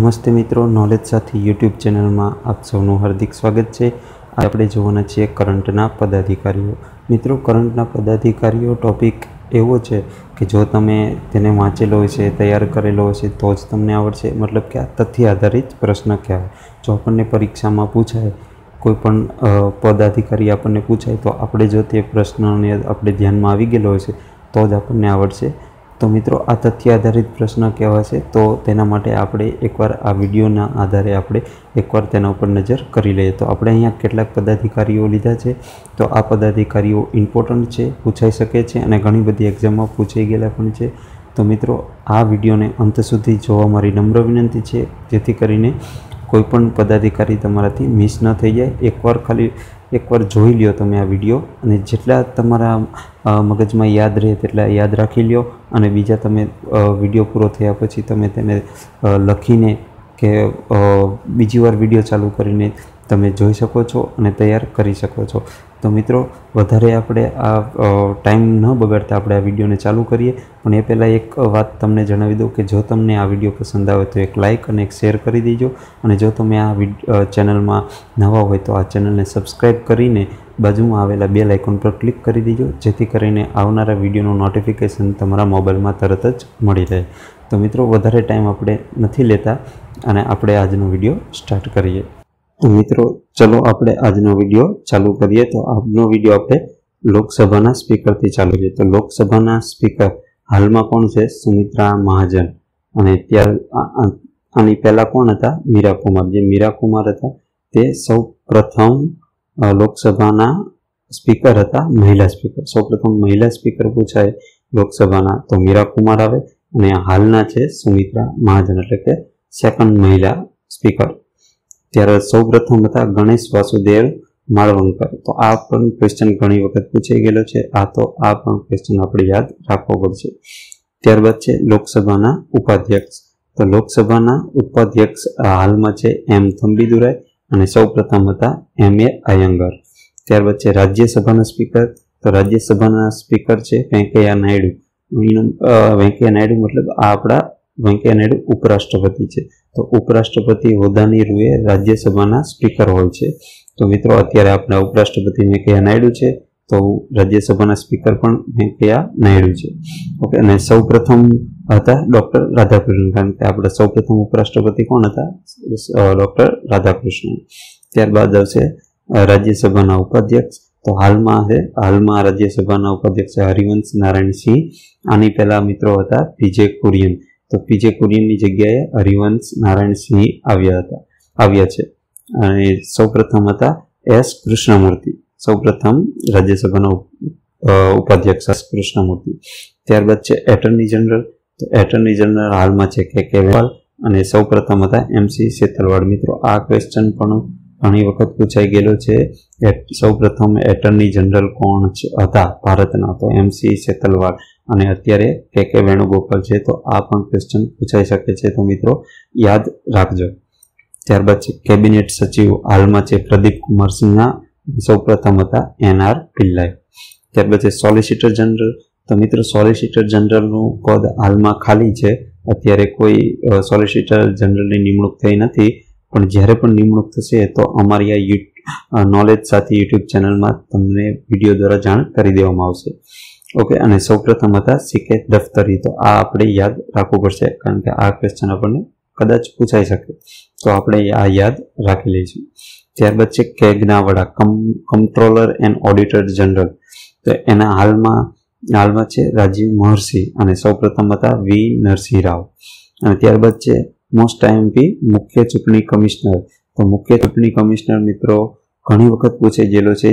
नमस्ते मित्रों, नॉलेज साथी यूट्यूब चैनल में आप सबनु हार्दिक स्वागत है। आज આપણે જોવાના છીએ કરંટના પદાધિકારીઓ। મિત્રો, કરંટના પદાધિકારીઓ ટોપિક એવો છે કે જો તમે તેને વાંચેલો હશે, તૈયાર કરેલો હશે તો જ તમને આવડશે। મતલબ કે આ તથ્ય આધારિત પ્રશ્ન કહેવાય। જો આપણને પરીક્ષામાં પૂછાય, કોઈ પણ પદાધિકારી આપણને પૂછાય તો આપણે જો તે પ્રશ્નને આપણે ધ્યાનમાં આવી ગયેલો હશે તો જ આપણને આવડશે। तो मित्रों, आ तथ्य आधारित प्रश्न कहेवाय तो तेना माटे आपणे एकवार आ विडियोना आधारे आपणे एकवार तेना उपर नजर करी लईए। तो आपणे अहींया केटलाक पदाधिकारीओ लीधा छे। तो आ पदाधिकारीओ इम्पोर्टंट छे, पूछाई शके छे अने घणी बधी एक्जाममां पूछाई गेला पण छे। तो मित्रों, आ विडियोने अंत सुधी जोवा मारी नम्र विनंती छे, जेथी करीने कोईपण पदाधिकारी तमाराथी मिस न थई जाय। एकवार जोई ल्यो तमे आ विडियो अने जेटला तमारा मगजमां याद रहे तेटला याद राखी ल्यो अने बीजा तमे विडियो पूरो थया पछी तमे तेने लखीने के बीजी वार विडियो चालू करीने तमे जोई शको छो अने तैयार करी शको छो। तो मित्रों, वधारे आपणे आ टाइम न बगाड़ता आपणे आ विडियोने चालू करीए। पण ए पहेला एक वात तमने जणावी दऊं के जो तमने आ विडियो पसंद आवे तो एक लाइक अने एक शेर करी देजो अने जो तमे आ चेनलमां नवा होय तो आ चेनलने सब्सक्राइब करीने बाजुमां आवेला बेल आइकन पर क्लिक करी दीजो, जेथी करीने आवनारा विडियोनो नोटिफिकेशन तमारा मोबाइलमां तरत ज मळी रहे। तो मित्रों, वधारे टाइम आपणे नथी लेता अने आपणे आजनो विडियो स्टार्ट करीए। तो मित्रों, चलो आपणे आजनो विडियो चालू करीए। तो आजनो विडियो आपणे लोकसभाना स्पीकरथी चालू करीए। तो लोकसभाना स्पीकर हालमां कोण छे? सुमित्रा महाजन। अने त्यार आनी पहेला कोण हता? मीरा कुमार। जे मीरा कुमार हता ते सौ प्रथम लोकसभाना स्पीकर हता, महिला स्पीकर। सौ प्रथम महिला स्पीकर पूछाय लोकसभाना तो मीरा कुमार आवे अने हालना छे सुमित्रा महाजन, एटले के सेकंड महिला स्पीकर। त्यारे सौ प्रथम हता गणेश वासुदेव माळवंकर। तो आ पण क्वेश्चन घणी वखत पूछाई गेलो छे। आ पण क्वेश्चन आपणे याद राखવો પડશે। ત્યારબાદ છે લોકસભાના ઉપાધ્યક્ષ। तो लोकसभाना उपाध्यक्ष हालमां छे एम थंबीदुराय अने सौ प्रथम हता एम.ए. अयंगर। त्यारबाद छे राज्यसभाना स्पीकर। तो राज्यसभाना स्पीकर छे वेंकैया नायडू। वेंकैया नायडू मतलब आपड़ा वेंकैया नायडू उपराष्ट्रपति छे। तो उपराष्ट्रपति होद्दानी रूए राज्यसभाना स्पीकर होय छे। तो मित्रों, अत्यारे आपणा उपराष्ट्रपति वेंकैया नायडू छे तो राज्यसभाना स्पीकर पण वेंकैया नायडू छे। ओके, अने सौ प्रथम हता डॉक्टर राधाकृष्णन, कारण के आपड़ा सौ प्रथम उपराष्ट्रपति कोण हता? डॉक्टर राधाकृष्णन। त्यारबाद आवशे राज्यसभाना उपाध्यक्ष। तो हालमां राज्यसभाना उपाध्यक्ष हरिवंश नारायण सिंह। आनी पहेला मित्रों हता पीजे कुरियन। तो पीजे कुरियन नी जग्याए हरिवंश नारायण सिंह આવ્યા છે। અને સૌ પ્રથમ હતા એસ કૃષ્ણમૂર્તિ। સૌ પ્રથમ રાજ્યસભાના ઉપાધ્યક્ષ એસ કૃષ્ણમૂર્તિ। ત્યારબાદ છે એટર્ની જનરલ। તો એટર્ની જનરલ હાલમાં છે કે વેપાલ અને સૌ પ્રથમ હતા એમસી સેતરવાડ। મિત્રો, આ ક્વેશ્ચન પણ ઘણી વખત પૂછાઈ ગયેલો છે। સૌ પ્રથમ એટર્ની જનરલ કોણ હતા ભારતના? તો એમસી સેતરવાડ। અને અત્યારે કે વેણુગોપાલ છે। તો આ પણ ક્વેશ્ચન પૂછાઈ શકે છે। તો મિત્રો, યાદ રાખજો। ત્યારબાદ છે કેબિનેટ સચિવ। હાલમાં છે પ્રદીપ કુમાર સિન્હા। સૌ પ્રથમ હતા એન.આર. પિલ્લાઈ। ત્યારબાદ છે સોલિસિટર જનરલ। તો મિત્રો, સોલિસિટર જનરલનું પદ હાલમાં ખાલી છે। અત્યારે કોઈ સોલિસિટર જનરલની નિમણૂક થઈ નથી, પણ જ્યારે પણ નિમણૂક થશે તો અમારી આ નોલેજ સાથી યુટ્યુબ ચેનલમાં તમને વિડીયો દ્વારા જાણ કરી દેવામાં આવશે। ओके, अने सौ प्रथम हता सीके दफ्तरी। तो आ आपणे याद राखवू पड़शे, कारण के आ क्वेश्चन आपणे कदाच पूछाई शके। तो आपणे आ याद राखी लईशुं। त्यारबाद छे केगना वडा, कंट्रोलर एंड ऑडिटर जनरल। तो एना हालमां छे राजीव महर्षि अने सौ प्रथम हता वी नरसिंह राव। अने त्यारबाद छे मोस्ट आईएमपी मुख्य चूंटणी कमिश्नर। तो मुख्य चूंटणी कमिश्नर मित्रों घणी वखत पूछाई गेलो छे।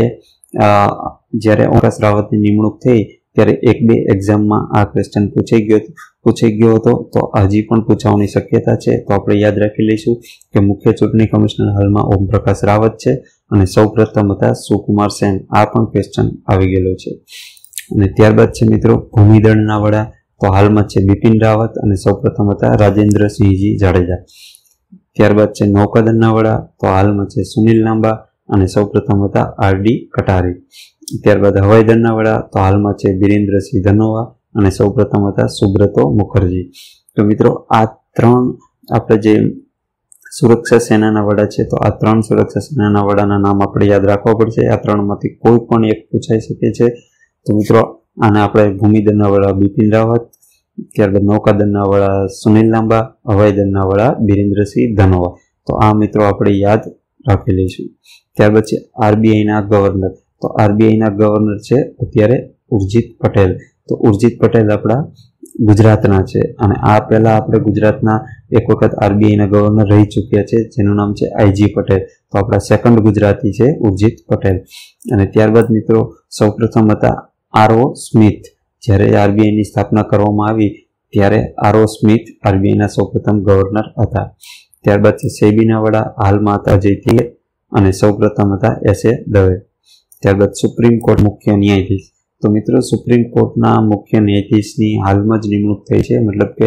જ્યારે ઓમપ્રકાશ રાવતની નિમણૂક થઈ ત્યારે એક બે એક્ઝામમાં આ ક્વેશ્ચન પૂછાઈ ગયો હતો। તો હજી પણ પૂછાવાની શક્યતા છે। તો આપણે યાદ રાખી લઈશું કે મુખ્ય ચૂંટણી કમિશનર હાલમાં ઓમપ્રકાશ રાવત છે અને સૌ પ્રથમ હતા સુકુમાર સેન। આ પણ ક્વેશ્ચન આવી ગયેલો છે। અને ત્યારબાદ છે મિત્રો ભૂમિદળના વડા। તો હાલમાં છે બિપિન રાવત અને સૌ પ્રથમ હતા રાજેન્દ્રસિંહજી જાડેજા। ત્યારબાદ છે નૌકાદળના વડા। તો હાલમાં છે સુનિલ લાંબા અને સૌ પ્રથમ હતા આર.ડી. કટારી। ત્યારબાદ હવાઈ દળના વડા। તો હાલમાં છે બિરેન્દ્રસિંહ ધનોવા અને સૌ પ્રથમ હતા સુબ્રતો મુખર્જી। તો મિત્રો, આ ત્રણ આપણે જે સુરક્ષા સેનાના વડા છે તો આ 3 સુરક્ષા સેનાના વડાના નામ આપણે યાદ રાખવા પડશે. આ 3માંથી કોઈ પણ એક પૂછાઈ શકે છે. તો મિત્રો આને આપણે ભૂમિદળના વડા બિપિન રાવત, ત્યારબાદ નૌકાદળના વડા સુનિલ લાંબા, હવાઈ દળના વડા બિરેન્દ્રસિંહ ધનોવા. તો આ મિત્રો આપણે યાદ રાખી લઈશું. ત્યારબાદ છે આરબીઆઈના ગવર્નર. તો આરબીઆઈના ગવર્નર છે અત્યારે ઉર્જિત પટેલ. તો ઉર્જિત પટેલ આપણા ગુજરાતના છે અને આ પહેલા આપણે ગુજરાતના એક વખત આરબીઆઈના ગવર્નર રહી ચૂક્યા છે જેનું નામ છે આઈજી પટેલ. તો આપણા સેકન્ડ ગુજરાતી છે ઉર્જિત પટેલ. અને ત્યારબાદ મિત્રો સૌપ્રથમ હતા આરઓ સ્મિથ. જ્યારે આરબીઆઈની સ્થાપના કરવામાં આવી ત્યારે આરઓ સ્મિથ આરબીઆઈના સૌપ્રથમ ગવર્નર હતા. ત્યારબાદ છે સેબીના વડા હાલમાં હતા અજય તિલે અને સૌપ્રથમ હતા એસએ દવે. ત્યારબાદ સુપ્રીમ કોર્ટ મુખ્ય ન્યાયાધીશ. તો મિત્રો સુપ્રીમ કોર્ટના મુખ્ય ન્યાયાધીશની હાલમાં જ નિમણૂક થઈ છે, મતલબ કે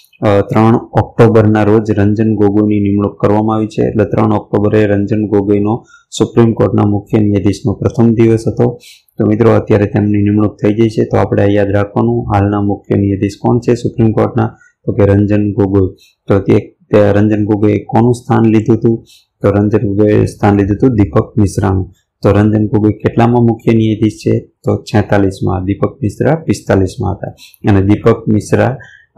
3 ઓક્ટોબરના રોજ રંજન ગોગોઈની નિમણૂક કરવામાં આવી છે. એટલે 3 ઓક્ટોબરે રંજન ગોગોઈનો સુપ્રીમ કોર્ટના મુખ્ય ન્યાયાધીશનો પ્રથમ દિવસ હતો. તો મિત્રો અત્યારે તેમની નિમણૂક થઈ ગઈ છે. તો આપણે યાદ રાખવાનું હાલના મુખ્ય ન્યાયાધીશ કોણ છે સુપ્રીમ કોર્ટના, તો કે રંજન ગોગોઈ. તો તે રંજન ગોગોઈએ કોનું સ્થાન લીધું હતું? તો રંજન ગોગોઈએ સ્થાન લીધું હતું દીપક મિશ્રાનું. તો રંજન ગોગોઈ કેટલામાં મુખ્ય ન્યાયાધીશ છે? તો 46માં. દીપક મિશ્રા 45માં હતા અને દીપક મિશ્રા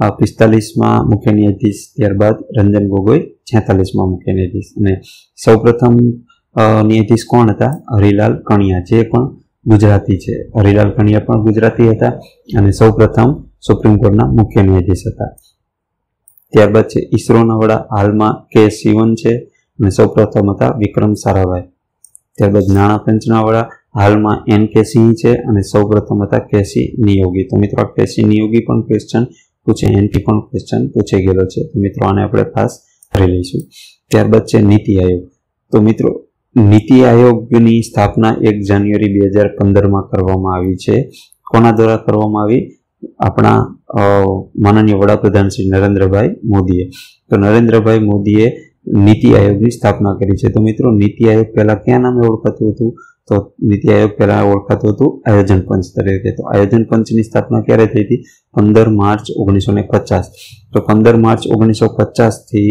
45માં મુખ્ય ન્યાયાધીશ, ત્યારબાદ રંજન ગોગોઈ 46માં મુખ્ય ન્યાયાધીશ. અને સૌપ્રથમ ન્યાયાધીશ કોણ હતા? હરિલાલ કણિયા, જે પણ ગુજરાતી છે. હરિલાલ કણિયા પણ ગુજરાતી હતા અને સૌપ્રથમ સુપ્રીમ કોર્ટના મુખ્ય ન્યાયાધીશ હતા. ત્યારબાદ છે ઈસરોના વડા હાલમાં કે શિવન છે અને સૌપ્રથમ હતા વિક્રમ સારાભાઈ. ત્યારબાદ નાણાં પંચના વડા હાલમાં એન.કે. સિંહ છે અને સૌપ્રથમ હતા કે.સી. નિયોગી. તો મિત્રો આ કે.સી. નિયોગી પણ ક્વેશ્ચન પૂછે, એનથી પણ ક્વેશ્ચન પૂછાઈ ગયેલો છે. તો મિત્રો આને આપણે ખાસ કરી લઈશું. ત્યારબાદ છે નીતિ આયોગ. તો મિત્રો નીતિ આયોગની સ્થાપના 1 જાન્યુઆરી 2015માં કરવામાં આવી છે. કોના દ્વારા કરવામાં આવી? આપણા માનનીય વડાપ્રધાન શ્રી નરેન્દ્રભાઈ મોદીએ. તો નરેન્દ્રભાઈ મોદીએ નીતિ આયોગની સ્થાપના કરી છે. તો મિત્રો નીતિ આયોગ પહેલા કયા નામે ઓળખાતું હતું? તો નીતિ આયોગ પહેલા ઓળખાતું હતું આયોજન પંચ તરીકે. તો આયોજન પંચની સ્થાપના ક્યારે થઈ હતી? 15 માર્ચ 1950. તો 15 માર્ચ 1950 થી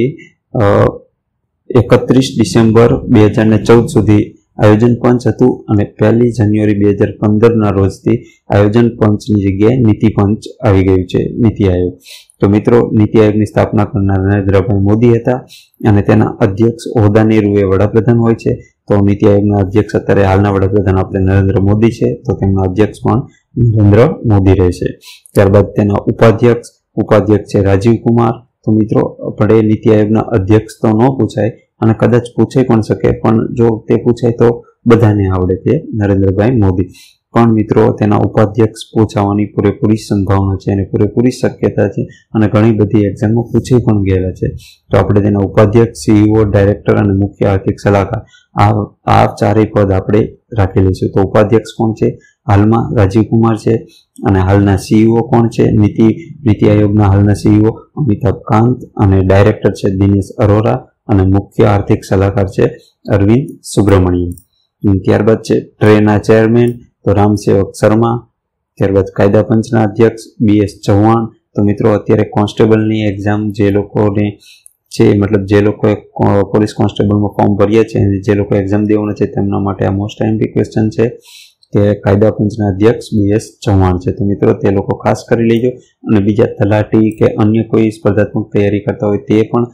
31 ડિસેમ્બર 2014 સુધી આયોજન પંચ હતું અને 1 જાન્યુઆરી 2015ના રોજથી આયોજન પંચની જગ્યાએ નીતિ પંચ આવી ગયું છે, નીતિ આયોગ. તો મિત્રો નીતિ આયોગની સ્થાપના કરનાર નરેન્દ્રભાઈ મોદી હતા અને તેના અધ્યક્ષ હોદ્દાની રૂએ વડાપ્રધાન હોય છે. તો નીતિ આયોગના અધ્યક્ષ અત્યારે હાલના વડાપ્રધાન આપણે નરેન્દ્ર મોદી છે, તો તેમના અધ્યક્ષ પણ નરેન્દ્ર મોદી રહેશે. ત્યારબાદ તેના ઉપાધ્યક્ષ છે રાજીવ કુમાર. તો મિત્રો આપણે નીતિ આયોગના અધ્યક્ષ તો ન પૂછાય અને કદાચ પૂછાઈ પણ શકે, પણ જો તે પૂછાય તો બધાને આવડે તે નરેન્દ્રભાઈ મોદી. પણ મિત્રો તેના ઉપાધ્યક્ષ પૂછાવાની પૂરેપૂરી સંભાવના છે અને પૂરેપૂરી શક્યતા છે અને ઘણી બધી એક્ઝામમાં પૂછાઈ પણ ગયેલા છે. તો આપણે તેના ઉપાધ્યક્ષ, સીઈઓ, ડાયરેક્ટર અને મુખ્ય આર્થિક સલાહકાર આ ચારેય પદ આપણે રાખી લઈશું. તો ઉપાધ્યક્ષ કોણ છે? હાલમાં રાજીવ કુમાર છે અને હાલના સીઈઓ કોણ છે? નીતિ આયોગના હાલના સીઈઓ અમિતાભ કાંત અને ડાયરેક્ટર છે દિનેશ અરોરા અને મુખ્ય આર્થિક સલાહકાર છે અરવિંદ સુબ્રમણ્યમ. ત્યારબાદ છે ટ્રેના ચેરમેન તો રામસેવક શર્મા. ત્યારબાદ કાયદા પંચના અધ્યક્ષ BS ચૌહાણ. તો મિત્રો અત્યારે કોન્સ્ટેબલની એક્ઝામ જે લોકોને છે, મતલબ જે લોકોએ પોલીસ કોન્સ્ટેબલમાં ફોર્મ ભર્યા છે અને જે લોકો એક્ઝામ દેવાના છે તેમના માટે આ મોસ્ટ આઈએમપી ક્વેશ્ચન છે કે કાયદા પંચના અધ્યક્ષ BS ચૌહાણ છે. તો મિત્રો તે લોકો ખાસ કરી લેજો અને બીજા તલાટી કે અન્ય કોઈ સ્પર્ધાત્મક તૈયારી કરતા હોય તે પણ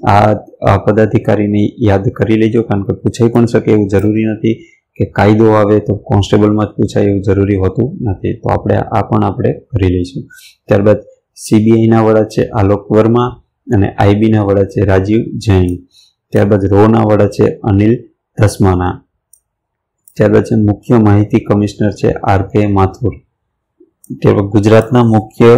આ પદાધિકારીને યાદ કરી લેજો, કારણ કે પૂછાઈ પણ શકે એવું જરૂરી નથી કે કાયદો આવે તો કોન્સ્ટેબલમાં જ પૂછાય એવું જરૂરી હોતું નથી. તો આપણે કરી લઈશું. ત્યારબાદ CBIના વડા છે આલોક વર્મા અને IBના વડા છે રાજીવ જૈન. ત્યારબાદ રોના વડા છે અનિલ ધસ્માના. ત્યારબાદ છે મુખ્ય માહિતી કમિશનર છે RK માથુર. ત્યારબાદ ગુજરાતના મુખ્ય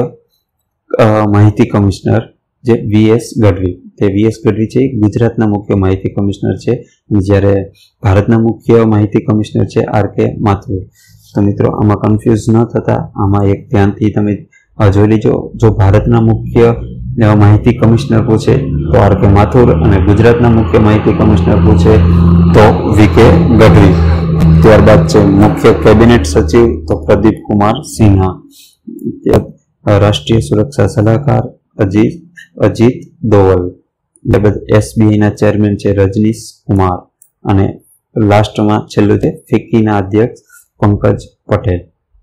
માહિતી કમિશનર જે VS ગઢવી. તે VS ગઢવી છે ગુજરાતના મુખ્ય માહિતી કમિશનર છે, જ્યારે ભારતના મુખ્ય માહિતી કમિશનર છે RK માથુર. તો મિત્રો આમાં કન્ફ્યુઝ ન થતા આમાં એક ધ્યાનથી તમે જોઈ લેજો. જો ભારતના મુખ્ય માહિતી કમિશનર પૂછે તો RK માથુર અને ગુજરાતના મુખ્ય માહિતી કમિશનર પૂછે તો VK ગઢવી. ત્યારબાદ છે મુખ્ય કેબિનેટ સચિવ તો પ્રદીપ કુમાર સિન્હા. રાષ્ટ્રીય સુરક્ષા સલાહકાર અજીત દોવલ. ત્યારબાદ SBIના ચેરમેન છે રજનીશ કુમાર અને લાસ્ટમાં છેલ્લું છે ફિક્કીના અધ્યક્ષ પંકજ પટેલ.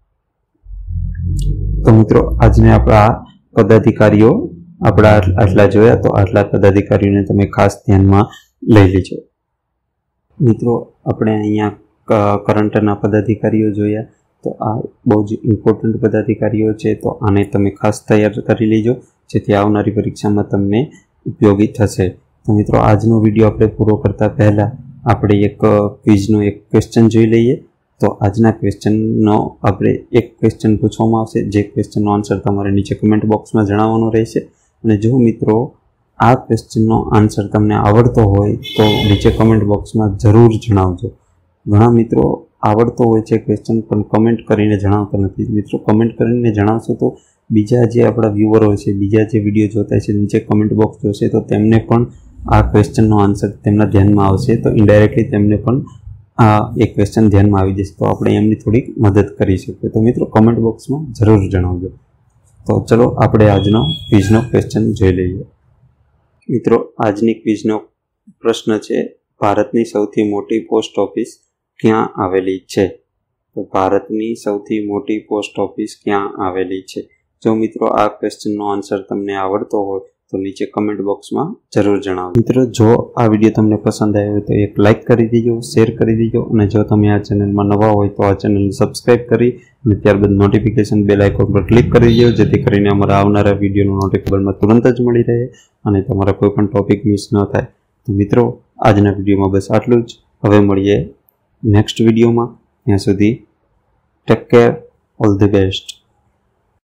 તો મિત્રો આજને આપણા પદાધિકારીઓ આપણા આટલા જોયા, તો આટલા પદાધિકારીઓને તમે ખાસ ધ્યાનમાં લઈ લેજો. મિત્રો આપણે અહીંયા કરંટના પદાધિકારીઓ જોયા, તો આ બહુ જ ઇમ્પોર્ટન્ટ પદાધિકારીઓ છે, તો આને તમે ખાસ તૈયાર કરી લેજો જેથી આવનારી પરીક્ષામાં તમને ઉપયોગી થશે. તો મિત્રો આજનો વિડીયો આપણે પૂરો કરતા પહેલાં આપણે એક ક્વિઝનો એક ક્વેશ્ચન જોઈ લઈએ. તો આજના ક્વેશ્ચનનો આપણે એક ક્વેશ્ચન પૂછવામાં આવશે, જે ક્વેશ્ચનનો આન્સર તમારે નીચે કમેન્ટ બોક્સમાં જણાવવાનો રહેશે. અને જો મિત્રો આ ક્વેશ્ચનનો આન્સર તમને આવડતો હોય તો નીચે કમેન્ટ બોક્સમાં જરૂર જણાવજો. ઘણા મિત્રો આવડતો હોય છે ક્વેશ્ચન પણ કમેન્ટ કરીને જણાવતા નથી. મિત્રો કમેન્ટ કરીને જણાવશો તો બીજા જે આપણા વ્યુઅર હોય છે, બીજા જે વિડીયો જોતા છે, નીચે કમેન્ટ બોક્સ જોશે તો તેમને પણ આ ક્વેશ્ચનનો આન્સર તેમના ધ્યાનમાં આવશે, તો ઇનડાયરેક્ટલી તેમને પણ આ એક ક્વેશ્ચન ધ્યાનમાં આવી જશે, તો આપણે એમની થોડીક મદદ કરી શકીએ. તો મિત્રો કમેન્ટ બોક્સમાં જરૂર જણાવજો. તો ચલો આપણે આજનો ક્વિઝનો ક્વેશ્ચન જોઈ લઈએ. મિત્રો આજની ક્વિઝનો પ્રશ્ન છે, ભારતની સૌથી મોટી પોસ્ટ ઓફિસ ક્યાં આવેલી છે? તો ભારતની સૌથી મોટી પોસ્ટ ઓફિસ ક્યાં આવેલી છે? જો મિત્રો આ ક્વેશ્ચનનો આન્સર તમને આવડતો હોય તો નીચે કમેન્ટ બોક્સમાં જરૂર જણાવો. મિત્રો જો આ વિડીયો તમને પસંદ આવ્યો હોય તો એક લાઇક કરી દેજો, શેર કરી દેજો, અને જો તમે આ ચેનલમાં નવા હોય તો આ ચેનલને સબસ્ક્રાઈબ કરી અને ત્યારબાદ નોટિફિકેશન બેલ આઇકોન પર ક્લિક કરી દેજો, જેથી કરીને અમારા આવનારા વિડીયોનું નોટિફિકેશનમાં તુરંત જ મળી રહે અને તમારા કોઈ પણ ટોપિક મિસ ન થાય. તો મિત્રો આજના વિડીયોમાં બસ આટલું જ. હવે મળીએ નેક્સ્ટ વિડીયોમાં. ત્યાં સુધી take care, all the best.